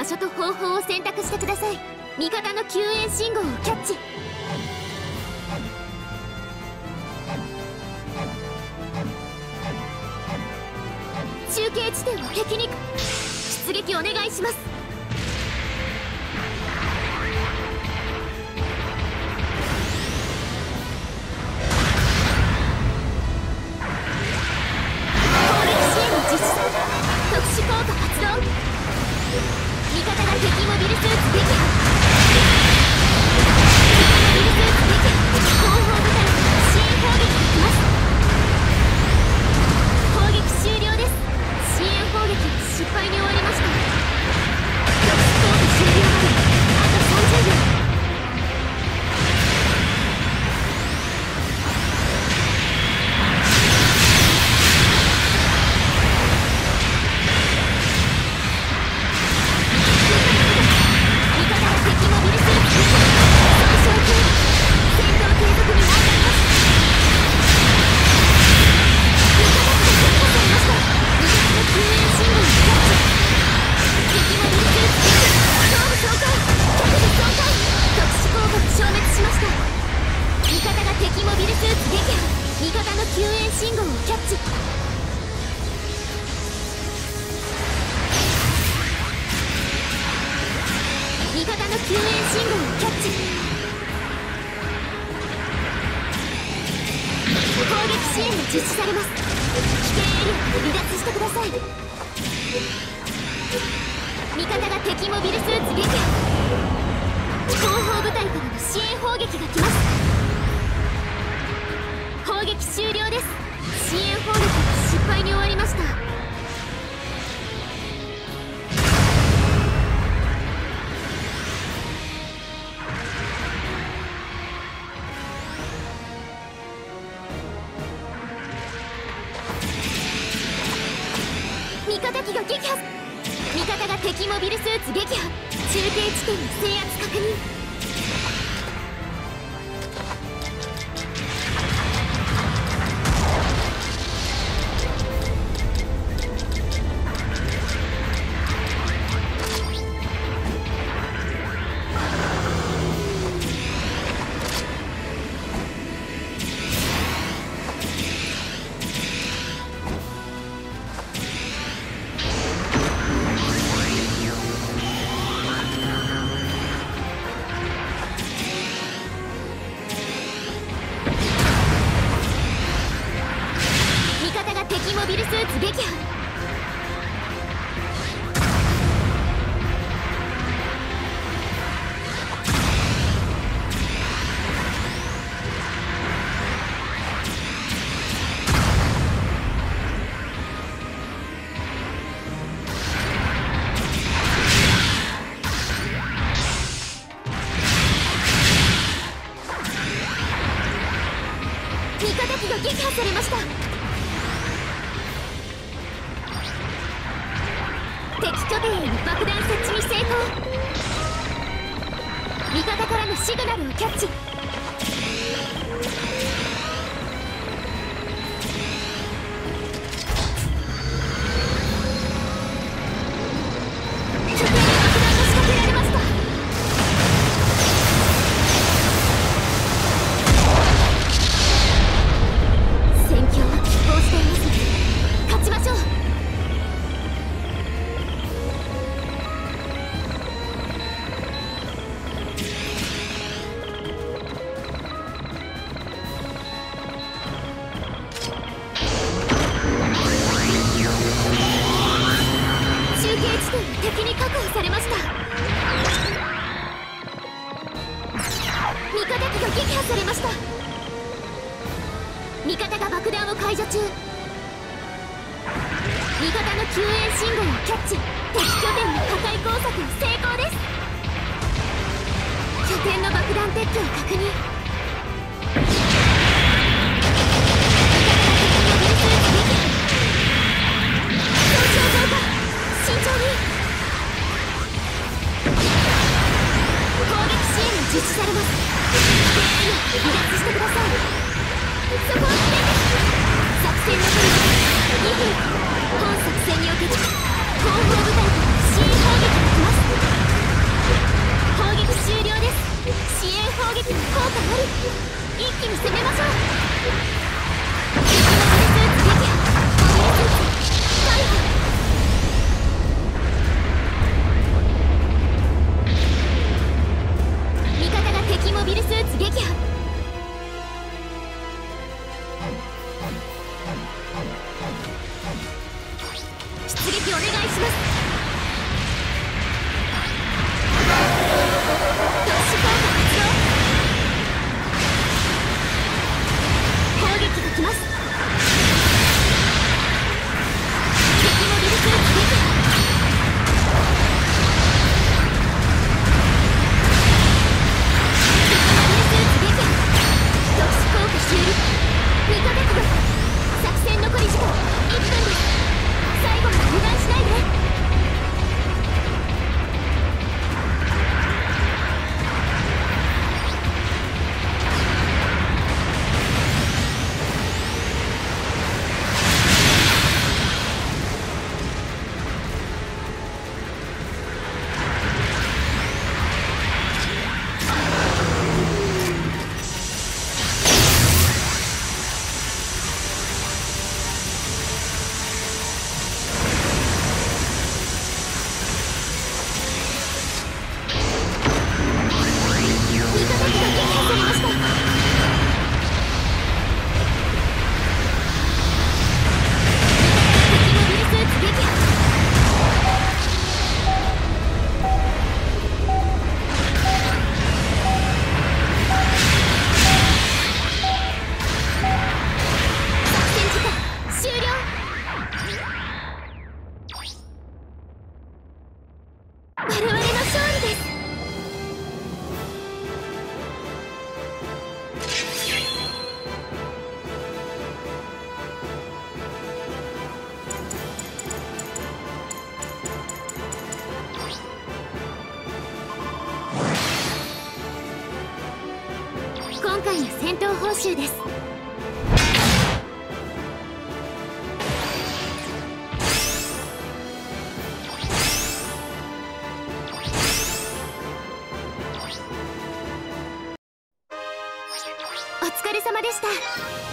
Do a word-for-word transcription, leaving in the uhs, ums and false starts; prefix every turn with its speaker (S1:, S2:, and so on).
S1: 所と方法を選択してください。味方の救援信号をキャッチ。中継地点を敵に出撃お願いします。攻撃支援を実施。特殊効果発動。味方が敵モビルスーツ撃破。敵モビルスーツ撃破。後方部隊から支援砲撃が来ます。攻撃終了です。支援砲撃失敗に終わりました。特殊効果終了まであとさんじゅうびょう。味方が敵モビルスーツ撃破。損傷継続。戦闘継続に参加します。味方が撃破されました。味方の救援信号をキャッチ。敵モビルスーツ撃破。頭部損壊。脚部損壊。特殊効果が消滅しました。味方が敵モビルスーツ撃破。味方の救援信号をキャッチ。味方の救援信号をキャッチ。攻撃支援が実施されます。危険エリアから離脱してください。味方が敵モビルスーツ撃破。後方部隊からの支援砲撃が来ます。砲撃終了です。支援砲撃は失敗に終わりました。味方機が撃破。味方が敵モビルスーツ撃破。中継地点の制圧確認。敵モビルスーツ撃破。味方機が撃破されました。敵拠点への爆弾設置に成功。味方からのシグナルをキャッチ。拠点に爆弾が仕掛けられました。戦況は拮抗していますね。勝ちましょう。敵に確保されました。味方機が撃破されました。味方が爆弾を解除中。味方の救援信号をキャッチ。敵拠点の破壊工作に成功です。拠点の爆弾撤去を確認。慎重に。実施されます。離脱してください。そこをつけて。作戦残りにふん。本作戦における後方部隊から支援砲撃が来ます。 撃に効果あり。一気に攻めましょう。敵のモビルスーツ撃破。モビルスーツ逮捕。味方が敵モビルスーツ撃破。出撃お願いします。特殊効果発動。攻撃が来ます。敵モビルスーツ撃破。敵モビルスーツ撃破。特殊効果終了。無価覚悟。作戦残り時間いっぷんです。最後まで油断しないで。我々の勝利です。今回の戦闘報酬です。お疲れ様でした。